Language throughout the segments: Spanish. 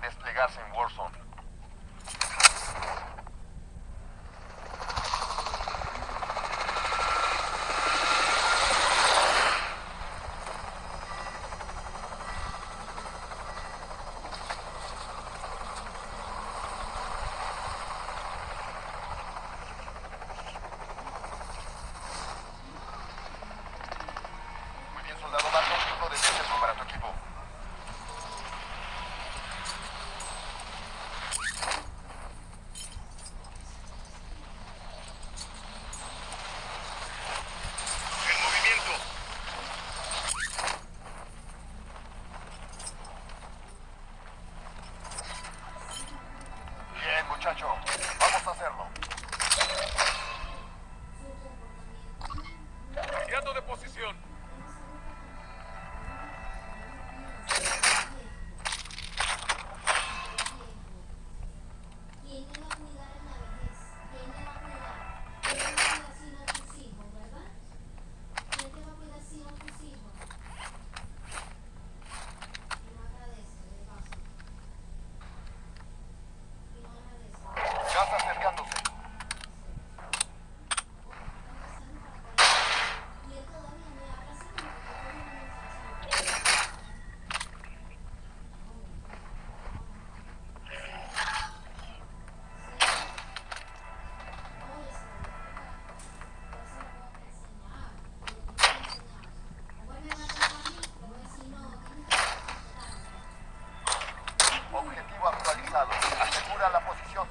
desplegarse en Warzone. Muy bien, soldado, marca un punto de descenso para tu equipo. ¡En movimiento! Bien, muchacho. Vamos a hacerlo. ¡Cambiando de posición! ¿Quién te va a cuidar en la vejez? ¿Quién te va a cuidar? ¿Quién te va a cuidar si no tus hijos, verdad? ¿Quién te va a cuidar si no tus hijos? Y no agradece, de paso. Y no agradece. Gas acercándose. Y él todavía me habla así como que tú eres una muchacha. Objetivo actualizado. Asegura la posición.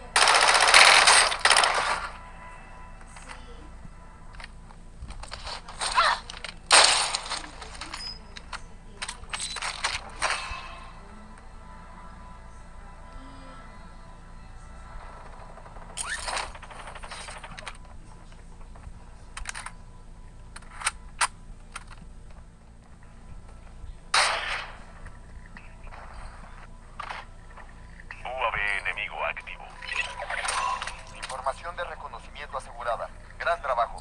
UAV enemigo activo. Información de reconocimiento asegurada. Gran trabajo.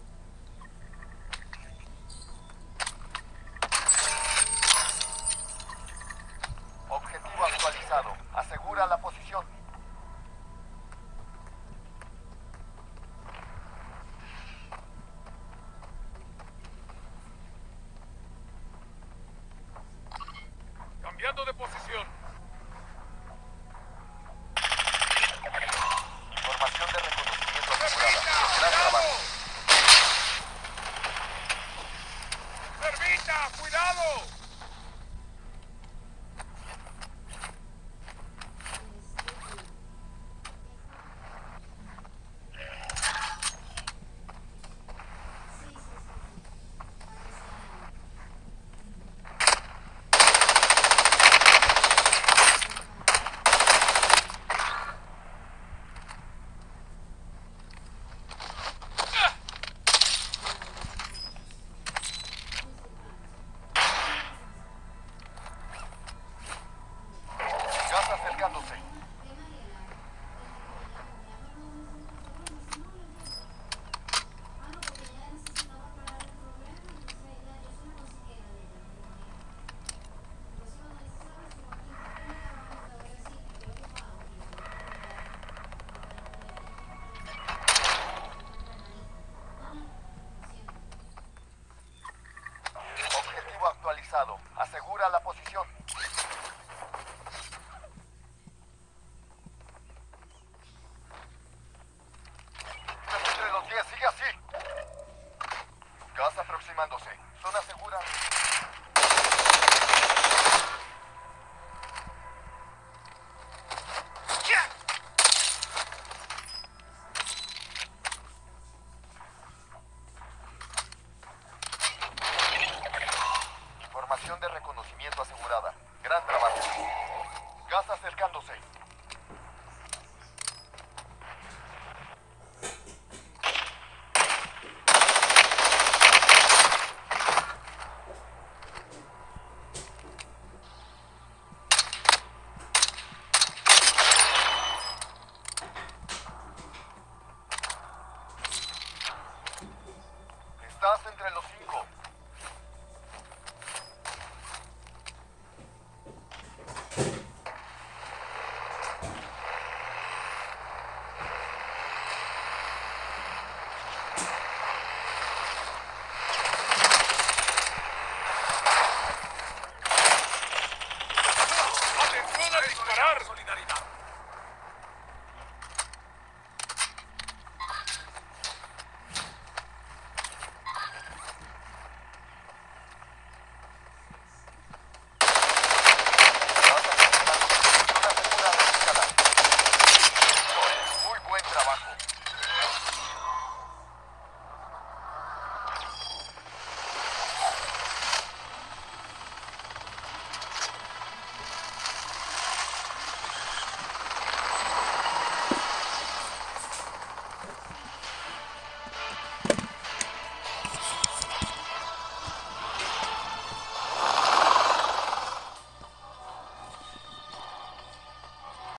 Objetivo actualizado. Asegura la posición. ¡Cambiando de posición! Información de reconocimiento asegurada. Gran trabajo. ¡Permita! ¡Cuidado! Gas acercándose. Objetivo actualizado. Asegura la posición. Entre los 10, sigue así. Gas aproximándose. Zona segura. Información de reconocimiento asegurada. Gran trabajo. Gas acercándose.